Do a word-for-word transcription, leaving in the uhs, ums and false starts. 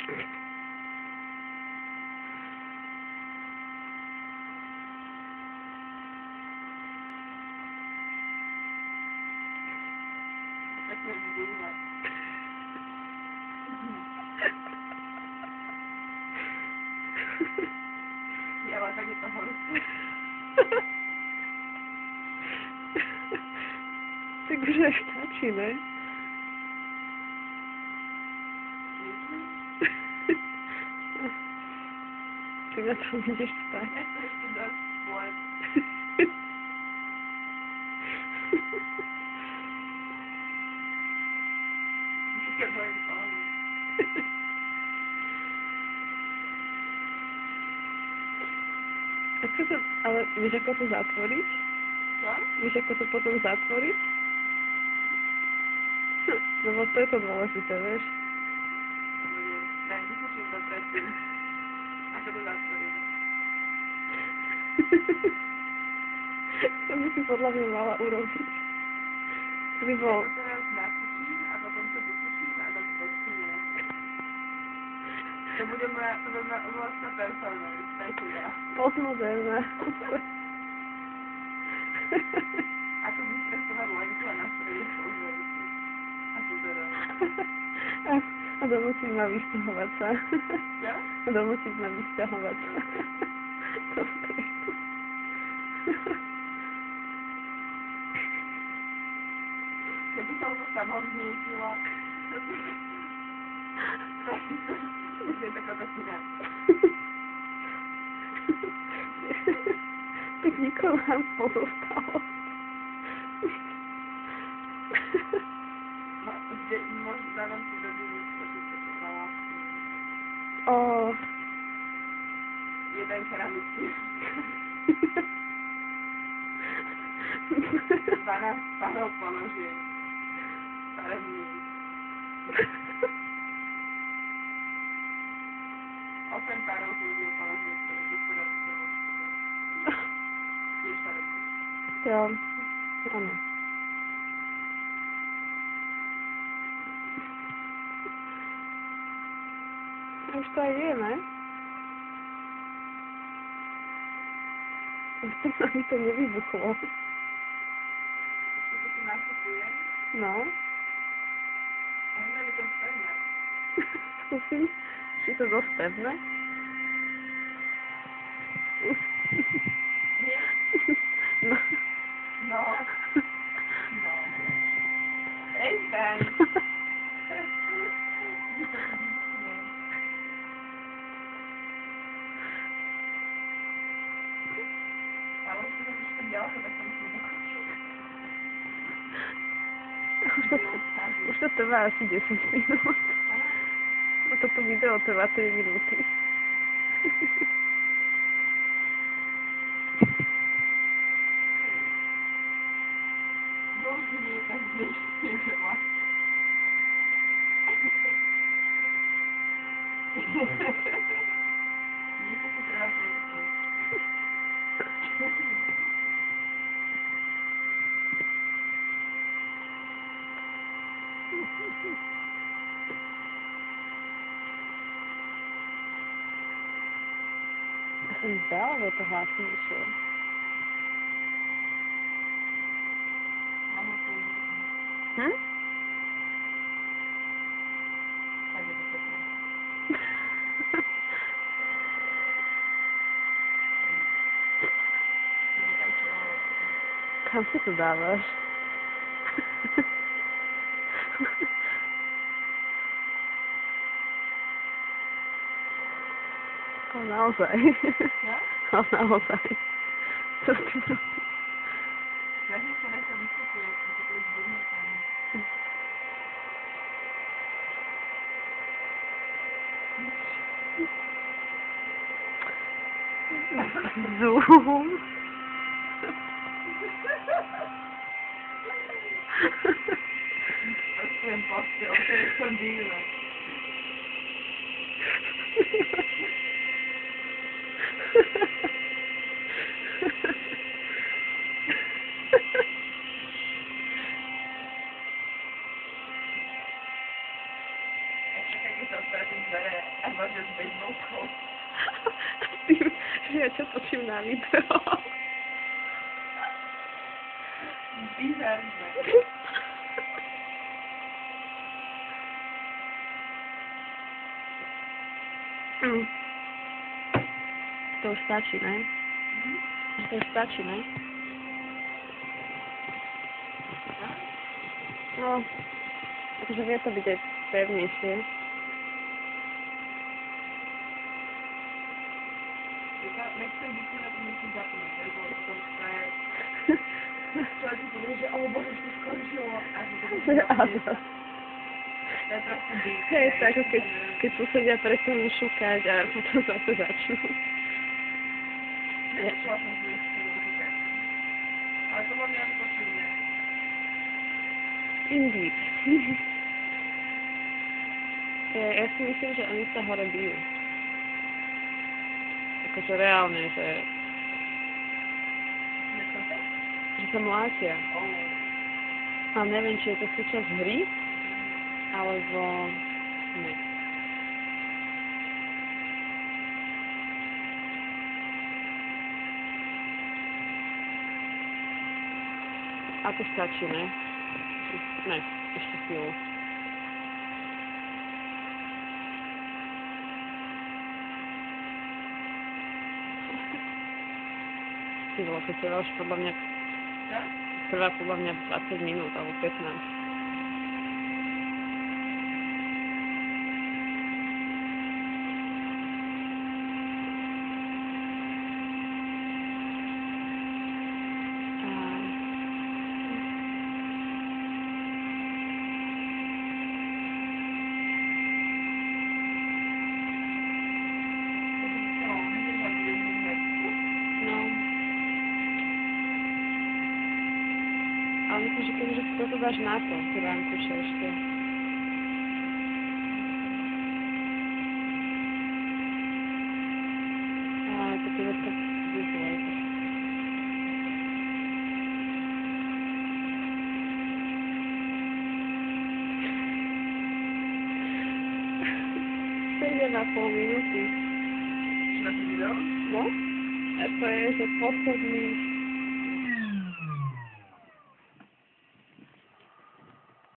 Tak mě vzbudíme. Já vám taky toho lupu. Tak už aj stačí, ne? Tak na to ideš spať. Ja to ešte dosť spôjť. Díky mojim pánu. Ako to, ale vieš ako to zatvoriť? Čo? Vieš ako to potom zatvoriť? Lebo to je to dôležité, vieš? Tak, vypočujem to predtým. Ako to zatvorím. To by si podľa mňa mala urobiť. To by bol... Ja to teraz nafučím a potom to vyfučím a tak počujem. To bude moja, to bude moja vlastná performance, tak ja. Postmoderná. Ako vystresovať lenku a nastrojiť pozornosti. A pozerať. A, a donútiť ma vysťahovať sa. Čo? A donútiť ma vysťahovať sa. To je to. Keby som to sama vznietila. Už je taká pekná. Tak nikoho nám pozostalo. No, kde, možno dávam si do dýmy, počuť to, čo na lásku. Ó. Jeden keramický. dvanásť párov ponožiek. Farebných. osem párov kľudných ponožiek, ktoré sú poradce. Tiež farebných. Jo, áno. Už to aj je, ne? Už to mi to nevybuchlo. Ešte to tu nakupuje. No. A možno je to pevné. Skúsim, či to dosť pevné. Nie? No. No. No. Ejten! Ale už to už tak ďaleko, tak to musím dokončiť. Už to, už to trvá asi desať minút. A toto video trvá tri minúty. Bože, nie je tak dnešný veľa. Nie to si treba prečítať. Ja som zdala, že je to hlasnejšie. Mám ho tu vidieť. Hm? Tak je to pekné. Niekam čo malo. Kam si to dávaš? Ale naozaj. No? Ale naozaj. Čo ty robíš? Snažím sa na to vystupuje, keď to je zvodníkam. Zoom. Ostrem postel, to je to díle. Ešte tak keď sa otvára tie dvere a vážia s bejsbolkou. Ty, že ja čo točím na video. Bizarné. Mm. To už stačí, ne? Mhm. To už stačí, ne? No, akože vie to byť aj pevnejšie. Nechcem byť na to musím zapnúť, lebo potom to je... Človek si povie, že o bože, už to skončilo. A že to musím zapnúť. To je trochu byt. Hej, to ako keď, keď susedia prestanú šukať a potom zase začnú. Nečula som si ešte šukať. Ale to bol nejak počuť. Indeed. ja, ja si myslím, že oni sa hore bijú. Akože reálne, že... že sa mlátia. Ale neviem, či je to súčasť hry, alebo... ne. A to stačí, ne? Ne, ešte chvíľu. Ty vole, to trvá už podľa mňa... Čo? Trvá podľa mňa dvadsať minút, alebo pätnásť. Ale myslím, že keďže si toto dáš na to, ty ránkuše ešte. Ale to ty to vyzlej. sedem a pol minúty. Na to video? No? A to je, že posledný